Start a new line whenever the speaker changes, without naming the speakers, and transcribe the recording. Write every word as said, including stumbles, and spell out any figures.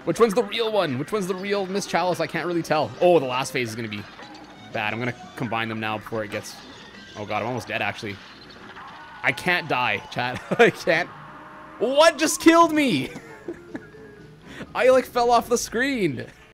Which one's the real one? Which one's the real Ms Chalice? I can't really tell. Oh, the last phase is going to be bad. I'm going to combine them now before it gets... Oh, God, I'm almost dead, actually. I can't die, chat. I can't. What just killed me? I, like, fell off the screen.